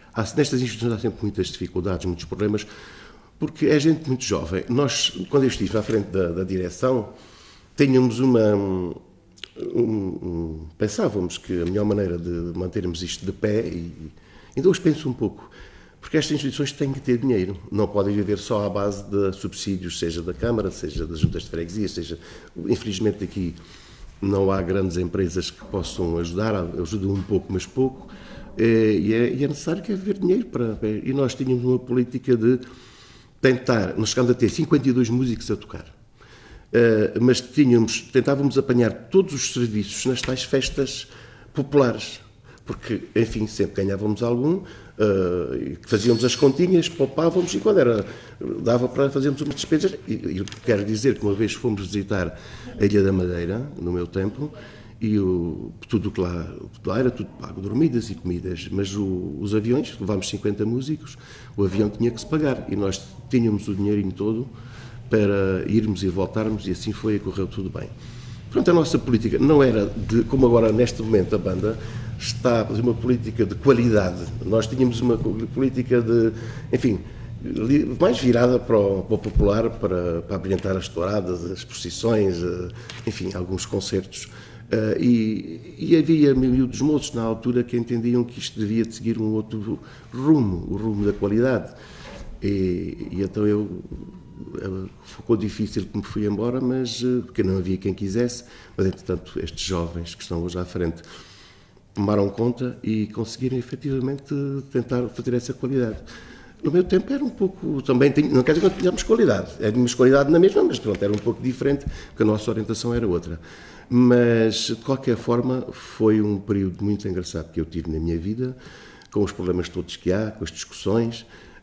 Nestas instituições há sempre muitas dificuldades, muitos problemas, porque é gente muito jovem. Nós, quando eu estive à frente da direção, tínhamos pensávamos que a melhor maneira de mantermos isto de pé, e ainda hoje penso um pouco, porque estas instituições têm que ter dinheiro, não podem viver só à base de subsídios, seja da Câmara, seja das juntas de freguesia, seja, infelizmente aqui não há grandes empresas que possam ajudar, ajudam um pouco, mas pouco, e é necessário que haver dinheiro e nós tínhamos uma política de tentar, nós chegámos a ter 52 músicos a tocar, mas tentávamos apanhar todos os serviços nas tais festas populares, porque, enfim, sempre ganhávamos algum, fazíamos as continhas, poupávamos, e quando dava para fazermos umas despesas. E eu quero dizer que uma vez fomos visitar a Ilha da Madeira, no meu tempo, e tudo que lá era tudo pago, dormidas e comidas, mas os aviões, levámos 50 músicos, o avião tinha que se pagar, e nós tínhamos o dinheirinho todo para irmos e voltarmos, e assim foi, e correu tudo bem. Portanto, a nossa política não era como agora neste momento a banda está a fazer uma política de qualidade. Nós tínhamos uma política enfim, mais virada para o popular, para abrilhantar as touradas, as procissões, enfim, alguns concertos. E havia miúdos moços na altura que entendiam que isto devia de seguir um outro rumo, o rumo da qualidade. E então ficou difícil que me fui embora, mas porque não havia quem quisesse, mas entretanto estes jovens que estão hoje à frente tomaram conta e conseguiram efetivamente tentar fazer essa qualidade. No meu tempo era um pouco, também, não quer dizer que não tínhamos qualidade, tínhamos qualidade na mesma, mas pronto, era um pouco diferente, porque a nossa orientação era outra. Mas, de qualquer forma, foi um período muito engraçado que eu tive na minha vida, com os problemas todos que há, com as discussões,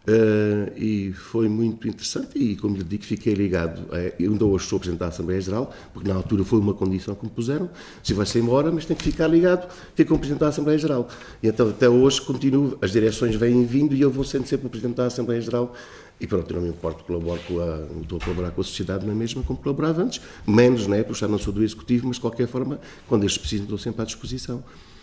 e foi muito interessante, e como lhe digo, fiquei ligado. Eu ainda hoje sou Presidente da Assembleia Geral, porque na altura foi uma condição que me puseram, se vai-se embora, mas tem que ficar ligado, fico como Presidente da Assembleia Geral. E então até hoje continuo, as direções vêm vindo e eu vou sendo sempre o Presidente da Assembleia Geral, e pronto, eu não me importo, estou a colaborar com a sociedade na mesma como colaborava antes, menos, porque já não sou do Executivo, mas de qualquer forma, quando eles precisam, estou sempre à disposição.